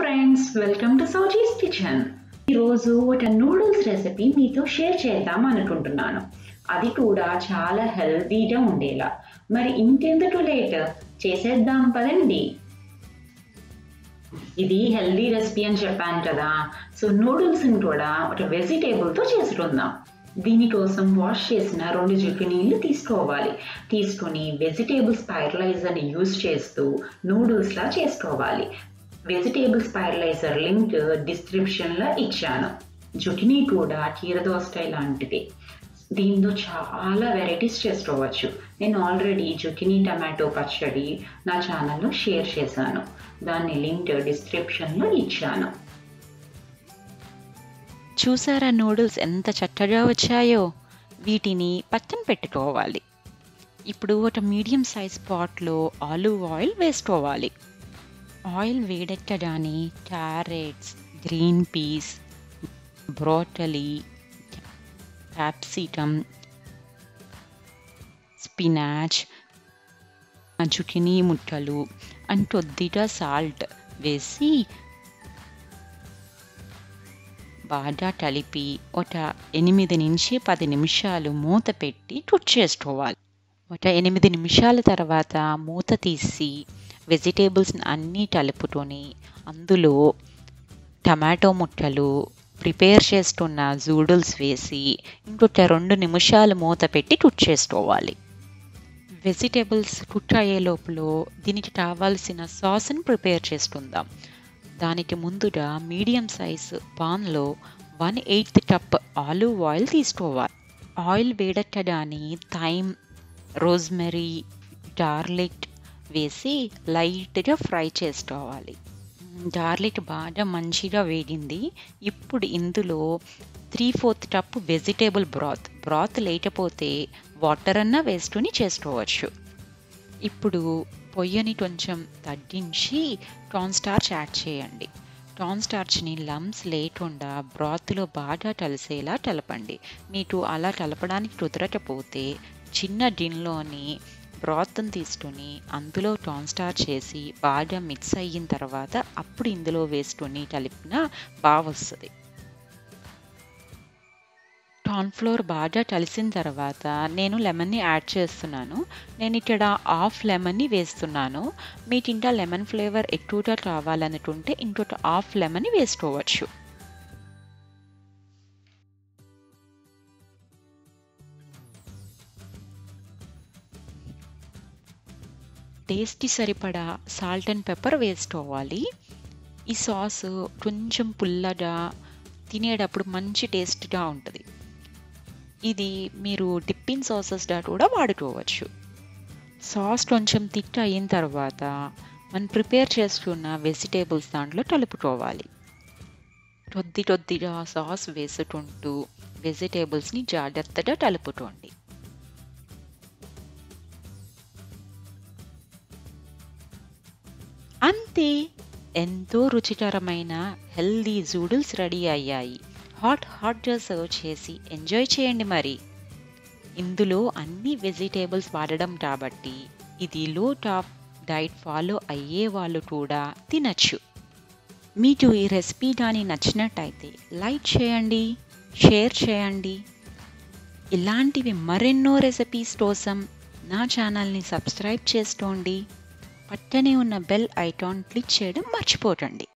Friends, welcome to Souji's kitchen. ఈరోజు ఒక noodles recipe మీతో షేర్ చేద్దాం అనుకుంటున్నాను. అది కూడా చాలా హెల్తీగా ఉండేలా. మరి ఇంకెందుకు లేట్, చేసేద్దాం పదండి. ఇది హెల్తీ రెసిపీ అని చెప్పాను కదా, సో నూడిల్స్ని కూడా ఒక వెజిటేబుల్తో చేసుకుందాం. దీనికోసం వాష్ చేసిన 2 జుకినీలు తీసుకొని వెజిటేబుల్ స్పైరలైజర్ని యూజ్ చేస్తూ నూడిల్స్లా చేసుకోవాలి. వెజిటేబుల్ స్పైరలైజర్ లింక్ డిస్క్రిప్షన్లో ఇచ్చాను. జుకినీ కూడా కీరదోసకాయ లాంటిది. దీంతో చాలా వెరైటీస్ చేసుకోవచ్చు. నేను ఆల్రెడీ జుకినీ టమాటో పచ్చడి నా ఛానల్లో షేర్ చేశాను. దాని లింక్ డిస్క్రిప్షన్లో ఇచ్చాను. చూసారా నూడిల్స్ ఎంత చక్కగా వచ్చాయో? వీటిని పక్కన పెట్టుకోవాలి. ఇప్పుడు ఒక మీడియం సైజ్ పాట్లో ఆలివ్ ఆయిల్ వేసుకోవాలి. ఆయిల్ వేడెక్కగానే carrots, green peas, broccoli, capsicum, spinach, zucchini ముక్కలు అండ్ కొద్దిగా సాల్ట్ వేసి బాగా కలిపి ఒక 8 నుంచి 10 నిమిషాలు మూత పెట్టి కుక్ చేసుకోవాలి. ఒక 8 నిమిషాల తర్వాత మూత తీసి వెజిటేబుల్స్ అన్నీ కలుపుకొని అందులో టమాటో ముక్కలు, ప్రిపేర్ చేసుకున్న జూడిల్స్ వేసి ఇంకొక 2 నిమిషాలు మూత పెట్టి కుక్ చేసుకోవాలి. వెజిటేబుల్స్ కుక్ అయ్యే లోపల దీనికి కావాల్సిన సాస్ని ప్రిపేర్ చేసుకుందాం. దానికి ముందుగా మీడియం సైజ్ పాన్లో 1/8 కప్ ఆలివ్ ఆయిల్ తీసుకోవాలి. ఆయిల్ వేడెక్కగానే థైమ్, రోజ్మెరీ, గార్లిక్ వేసి లైట్గా ఫ్రై చేసుకోవాలి. గార్లిక్ బాగా మంచిగా వేగింది. ఇప్పుడు ఇందులో 3/4 కప్ వెజిటేబుల్ బ్రాత్ లేకపోతే వాటర్ అన్నా వేసుకుని చేసుకోవచ్చు. ఇప్పుడు పొయ్యిని కొంచెం తగ్గించి కార్న్ స్టార్చ్ యాడ్ చేయండి. కార్న్ స్టార్చ్ని లమ్స్ లేకుండా బ్రాత్లో బాగా కలిసేలా కలపండి. మీకు అలా కలపడానికి కుదరకపోతే చిన్న గిన్నెలోని బ్రాత్ని తీసుకుని అందులో కార్న్ స్టార్చ్ చేసి బాగా మిక్స్ అయిన తర్వాత అప్పుడు ఇందులో వేసుకొని కలిపినా బాగా వస్తుంది. కార్న్ఫ్లోర్ బాగా కలిసిన తర్వాత నేను లెమన్ని యాడ్ చేస్తున్నాను. నేను ఇక్కడ హాఫ్ లెమన్ని వేస్తున్నాను. మీకు ఇంకా లెమన్ ఫ్లేవర్ ఎక్కువగా కావాలనుకుంటే ఇంకొక హాఫ్ లెమన్ని వేసుకోవచ్చు. టేస్ట్కి సరిపడా సాల్ట్ అండ్ పెప్పర్ వేసుకోవాలి. ఈ సాస్ కొంచెం పుల్లగా, తినేటప్పుడు మంచి టేస్ట్గా ఉంటుంది. ఇది మీరు డిప్పింగ్ సాసెస్గా కూడా వాడుకోవచ్చు. సాస్ కొంచెం థిక్ అయిన తర్వాత మనం ప్రిపేర్ చేసుకున్న వెజిటేబుల్స్ దాంట్లో కలుపుకోవాలి. కొద్దిగా సాస్ వేసుకుంటూ వెజిటేబుల్స్ని జాగ్రత్తగా కలుపుకోండి. అంతే, ఎంతో రుచికరమైన హెల్దీ జూడిల్స్ రెడీ అయ్యాయి. హాట్గా సర్వ్ చేసి ఎంజాయ్ చేయండి. మరి ఇందులో అన్ని వెజిటేబుల్స్ వాడడం కాబట్టి ఇది లో టాప్ డైట్ ఫాలో అయ్యే వాళ్ళు కూడా తినచ్చు. మీకు ఈ రెసిపీ కానీ నచ్చినట్టయితే లైక్ చేయండి, షేర్ చేయండి. ఇలాంటివి మరెన్నో రెసిపీస్ కోసం నా ఛానల్ని సబ్స్క్రైబ్ చేసుకోండి. పక్కనే ఉన్న బెల్ ఐకాన్ క్లిక్ చేయడం మర్చిపోకండి.